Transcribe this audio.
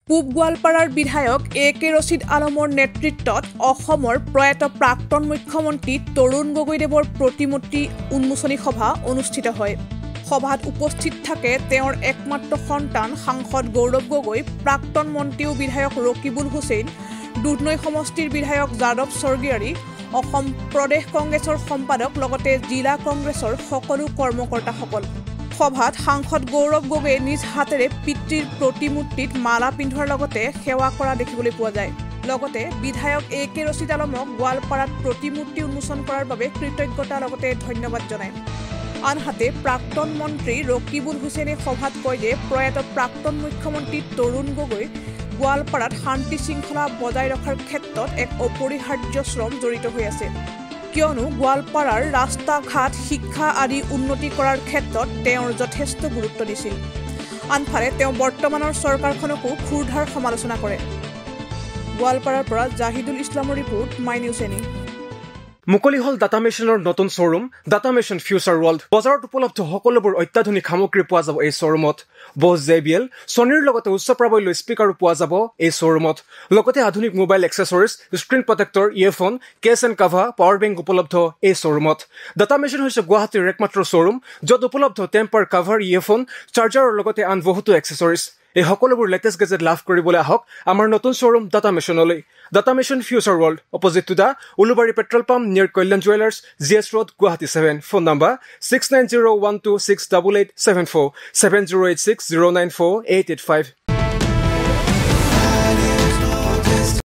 পূব গোৱালপাৰাৰ বিধায়ক এ.কে. ৰছিদ আলমৰ নেতৃত্বত অসমৰ প্ৰয়াত প্ৰাক্তন মুখ্যমন্ত্ৰী তৰুণ গগৈদেৱৰ প্ৰতিমূৰ্তি উন্মোচনী সভা অনুষ্ঠিত হয়। সভাত উপস্থিত থাকে তেওঁৰ একমাত্ৰ সন্তান সাংসদ গৌৰৱ গগৈ, প্ৰাক্তন মন্ত্ৰী ও বিধায়ক ৰকিবুল হুছেইন, দুধনৈ সমষ্টিৰ বিধায়ক যাদৱ স্বৰ্গীয়াৰী, অসম প্ৰদেশ কংগ্ৰেছৰ সম্পাদক লগতে জিলা কংগ্ৰেছৰ সকলো কৰ্মকৰ্তাসকল। সভাত সাংসদ গৌৰৱ গগৈয়ে নিজ হাতেৰে পিতৃৰ প্ৰতিমূৰ্তিত মালা পিন্ধোৱাৰ লগতে সেৱা কৰা দেখিবলৈ পোৱা যায়। লগতে বিধায়ক এ.কে. ৰছিদ আলমক গোৱালপাৰাত প্ৰতিমূৰ্তি উন্মোচন কৰাৰ বাবে কৃতজ্ঞতা লগতে ধন্যবাদ জনায়। আনহাতে প্ৰাক্তন মন্ত্ৰী ৰকিবুল হুছেইনে সভাত কয় যে প্ৰয়াত প্ৰাক্তন মুখ্যমন্ত্ৰী তৰুণ গগৈ গোৱালপাৰাত শান্তি শৃংখলা বজাই ৰখাৰ ক্ষেত্ৰত এক অপৰিহাৰ্য শ্ৰম জড়িত হৈ আছে, কিয়নো গোৱালপাৰাৰ ৰাস্তা ঘাট শিক্ষা আদি উন্নতি কৰাৰ ক্ষেত্ৰত তেওঁৰ যথেষ্ট গুৰুত্ব দিছিল। আনফালে তেওঁ বৰ্তমানৰ চৰকাৰখনকো ক্ষুৰধাৰ সমালোচনা কৰে। গোৱালপাৰাৰ পৰা জাহিদুল ইছলামৰ ৰিপোৰ্ট, মাই নিউজ এনি। মুকলি হল ডাটা মেচিনৰ নতুন showroom data machine future world. বজাৰত উপলব্ধ সকলোবোৰ অত্যাধুনিক সামগ্ৰী পোৱা যাব এই শ্বৰুমত। বছ JBL, ছনীৰ লগতে উচ্চ প্ৰাবল্য স্পীকাৰো পোৱা যাব এই শ্বৰুমত। লগতে আধুনিক mobile accessories, screen protector, earphone, case and cover, power bank উপলব্ধ এই শ্বৰুমত। ডাটা মেচিন হৈছে গুৱাহাটীৰ একমাত্ৰ শ্বৰুম য'ত উপলব্ধ টেম্পাৰ, কাভাৰ, ইয়েৰফোন, চাৰ্জাৰৰ লগতে আন বহুতো এক্সেসৰিজ। এই সকলোবোৰ লেটেষ্ট গেজেট লাভ কৰিবলৈ আহক আমাৰ নতুন শ্বৰুম ডাটা মেচিনলৈ। Data machine future world, opposite to the Ulubari petrol pump, near Kalyan jewellers, GS road, Guwahati 7। Phone number 6901268874, 7086094885।